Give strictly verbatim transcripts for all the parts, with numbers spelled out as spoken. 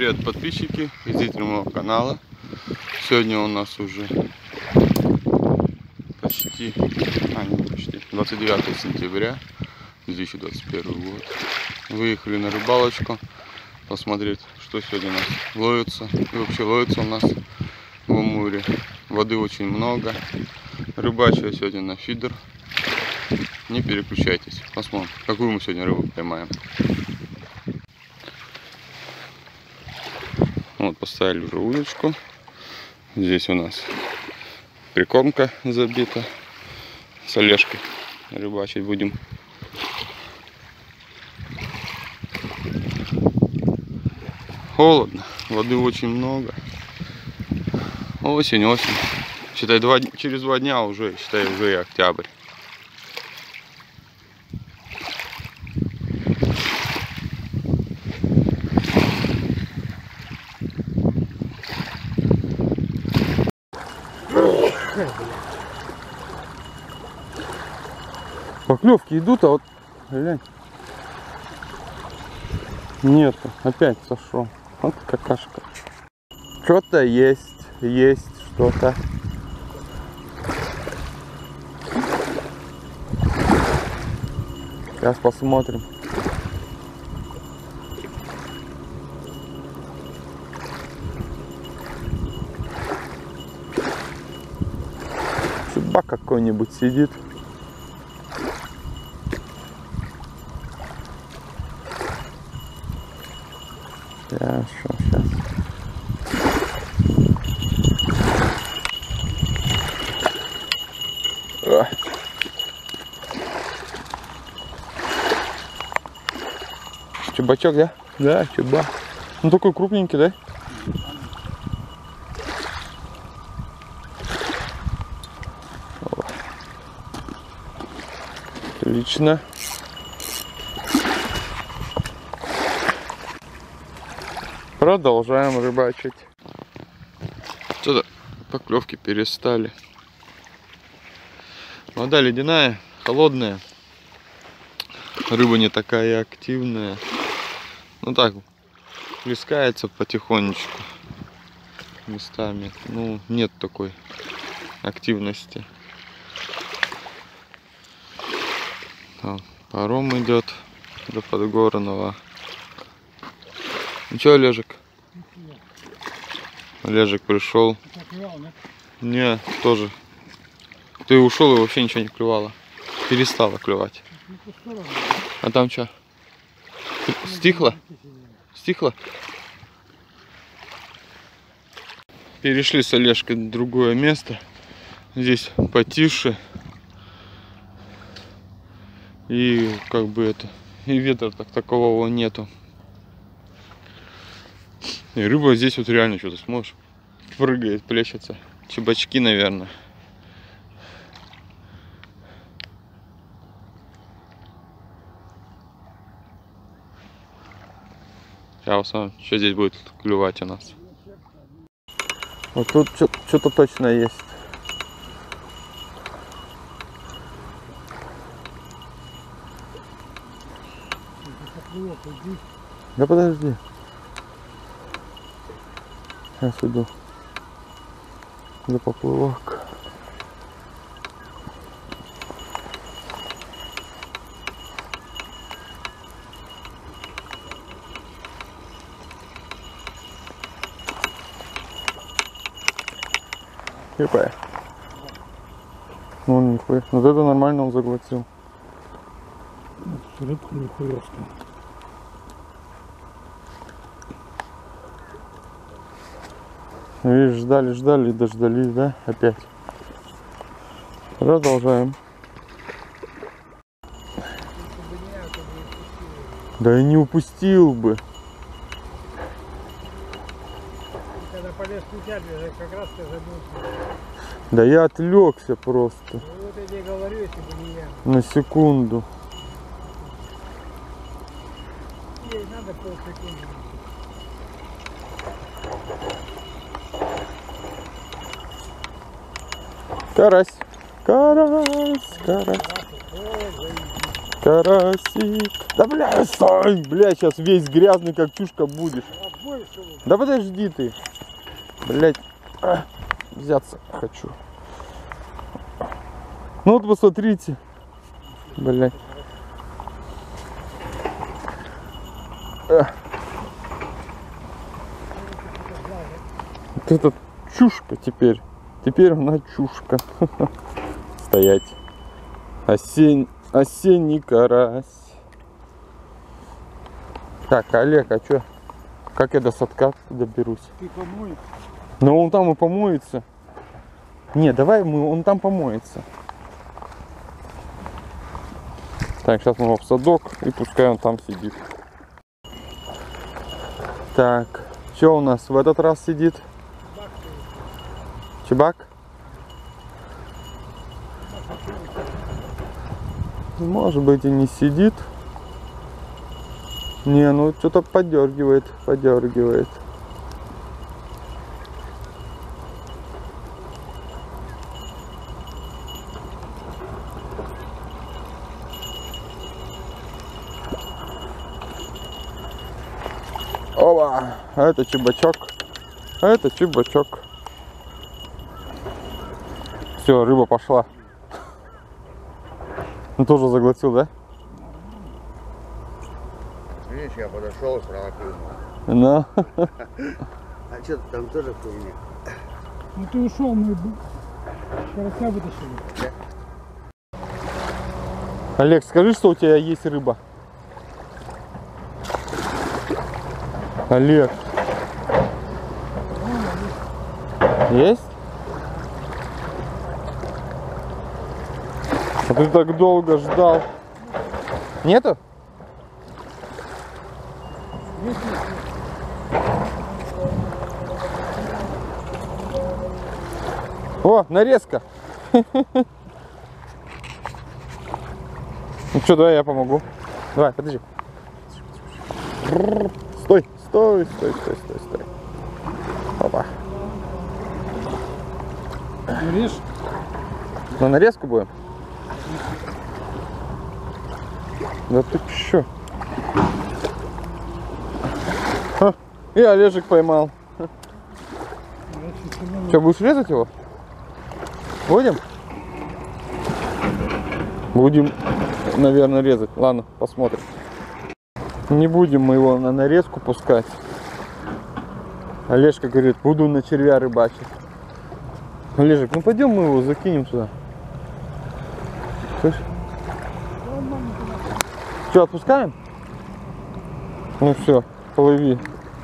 привет, подписчики и зрители моего канала. Сегодня у нас уже почти, а не почти, двадцать девятое сентября две тысячи двадцать первый год. Выехали на рыбалочку посмотреть, что сегодня у нас ловится. И вообще ловится у нас в Амуре. Воды очень много. Рыбачу я сегодня на фидер. Не переключайтесь. Посмотрим, какую мы сегодня рыбу поймаем. Вот, поставили уже удочку. Здесь у нас прикормка забита. С Олежкой рыбачить будем. Холодно, воды очень много. Осень, осень. Считай, два, через два дня уже, считай, уже и октябрь. Поклевки идут, а вот глянь, нету, опять сошел. Вот какашка. Что-то есть, есть что-то. Сейчас посмотрим. Чубак какой-нибудь сидит. Сейчас, сейчас. О. Чубачок, да? Да, чубак. Ну такой крупненький, да? О. Отлично. Продолжаем рыбачить. Что-то поклевки перестали. Вода ледяная, холодная. Рыба не такая активная. Ну так, плескается потихонечку местами. Ну, нет такой активности. Там паром идет до Подгорного. Ну что, Олежек? Олежек пришел. Не, тоже. Ты ушел и вообще ничего не клевало. Перестало клевать. А там что? Стихло? Стихло? Перешли с Олежкой в другое место. Здесь потише. И как бы это. И ветра так такового нету. И рыба здесь вот реально что-то смотришь, прыгает, плещется. Чебачки, наверное. Сейчас сам, что здесь будет клювать у нас. Вот тут что-то точно есть. Да подожди. Сейчас иду за поплывок. Хипая. Ну нихуя. Вот это нормально он заглотил. Рыбка нихуевская. Видишь, ждали, ждали и дождались, да? Опять. Продолжаем. Да и не упустил бы. Когда полез включать, я как раз ты забыл. Да я отвлекся просто. Ну, вот я тебе говорю, если бы не я. На секунду. Ей надо полсекунды. Карась. Карась, карась. Карасик. Да бля, стой, бля, сейчас весь грязный как чушка будешь. Обои Да подожди ты. Блять. Взяться хочу. Ну вот посмотрите. Блять. Вот это чушка теперь. Теперь она чушка. Стоять. Осень... Осенний карась. Так, Олег, а чё? Как я до садка доберусь? Ты помой. Ну он там и помоется. Не, давай мы, он там помоется. Так, сейчас мы его в садок и пускай он там сидит. Так, что у нас в этот раз сидит? Чебак? Может быть и не сидит. Не, ну что-то подергивает, подергивает. Опа, а это чебачок, а это чебачок. Все, рыба пошла. Он тоже заглотил, да? Видишь, я подошел и сразу клюнул. Ну. А что там тоже хуйня? Ну ты ушел, мы карася вытащили. Олег, скажи, что у тебя есть рыба. Олег. Есть? А ты так долго ждал. Нету? О, нарезка. Ну что, давай я помогу. Давай, подожди. Стой, стой, стой, стой, стой, стой. Опа. Режь. На нарезку будем? Да ты чё? Ха, и Олежек поймал. Что, будешь резать его? Будем? Будем, наверное, резать. Ладно, посмотрим. Не будем мы его на нарезку пускать. Олежка говорит, буду на червя рыбачить. Олежек, ну пойдем мы его закинем сюда. Слышь? Что, отпускаем? Ну все, плыви.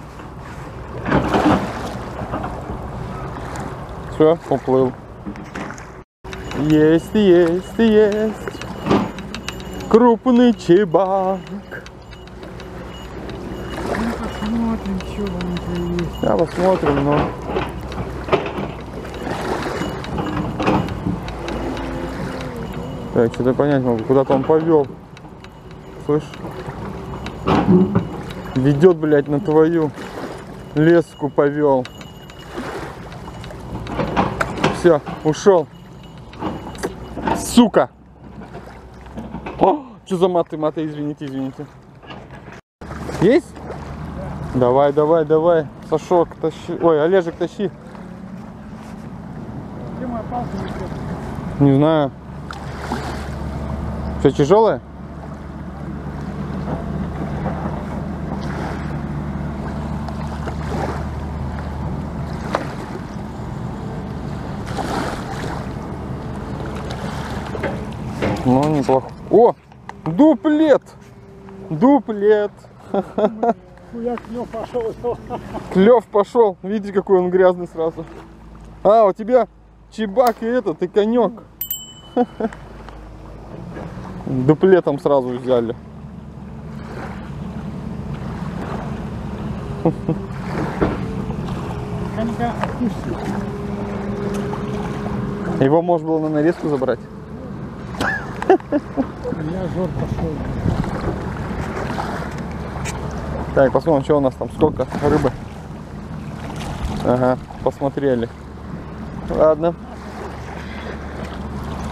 Все, уплыл. Есть, есть, есть. Крупный чебак. Ну посмотрим, что он уже есть. Да, посмотрим, но... Так, что-то понять могу, куда-то он повел. Слышь? Ведет, блядь, на твою леску повел. Все, ушел. Сука! О, что за маты, маты, извините, извините. Есть? Давай, давай, давай. Сашок, тащи. Ой, Олежек, тащи. Где моя палка не идет? Не знаю. Что, тяжелая? Ну, неплохо. О, дуплет! Дуплет! Хуяк, клёв пошел. Клев пошел. Видите, какой он грязный сразу. А, у тебя чебак и этот, и конек. Дуплетом сразу взяли. Конька отпусти. Его можно было на нарезку забрать. Я жор пошел. Так, посмотрим, что у нас там, сколько рыбы. Ага, посмотрели. Ладно.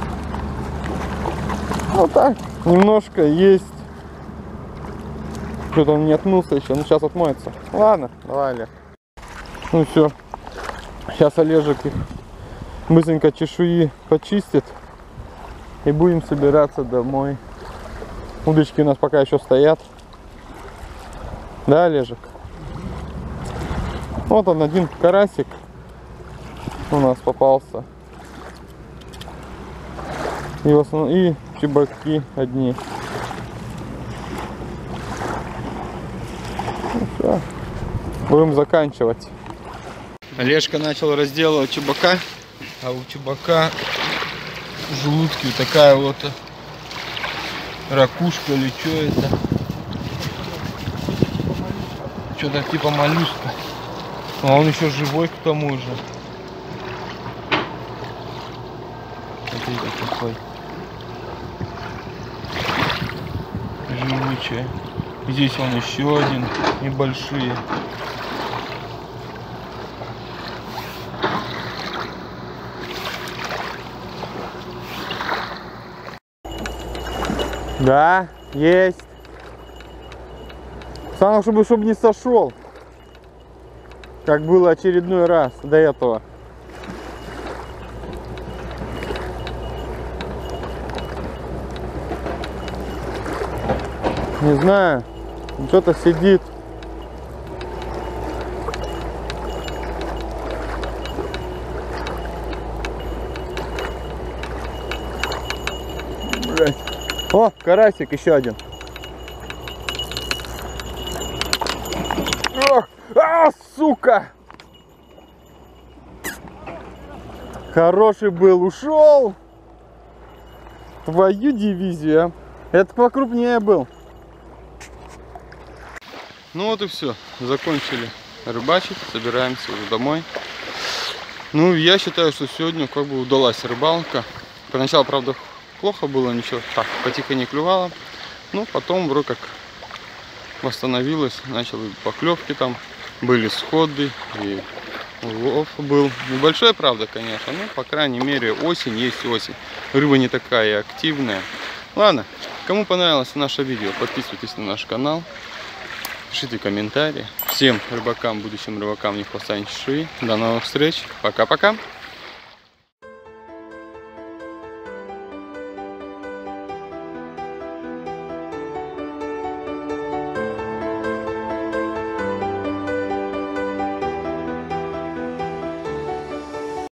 Ну так, немножко есть. Что-то он не отмылся еще, ну сейчас отмоется. Ладно, давай, Олег. Ну все, сейчас Олежек их быстренько чешуи почистит. И будем собираться домой. Удочки у нас пока еще стоят. Да, Олежек? Вот он, один карасик у нас попался. И, в основном, и чебаки одни. Ну, все. Будем заканчивать. Олежка начал разделывать чебака. А у чебака в желудке вот такая вот ракушка или что это. Что-то типа моллюска. А он еще живой к тому же. Смотрите какой. Живучий. Здесь он еще один. Небольшие. Да, есть. Самое, чтобы, чтобы не сошел. Как было очередной раз до этого. Не знаю, что-то сидит. Блять. О, карасик еще один. Ох, а, сука! Хороший был, ушел. Твою дивизию. Это покрупнее был. Ну вот и все. Закончили рыбачить. Собираемся уже домой. Ну, я считаю, что сегодня как бы удалась рыбалка. Поначалу, правда, плохо было, ничего так, потихо не клювало. Ну, потом вроде как восстановилось, начал поклевки там, были сходы, и улов был небольшой, правда, конечно, но, по крайней мере, осень есть осень. Рыба не такая активная. Ладно, кому понравилось наше видео, подписывайтесь на наш канал, пишите комментарии. Всем рыбакам, будущим рыбакам, не хвоста, ни чешуи. До новых встреч, пока-пока.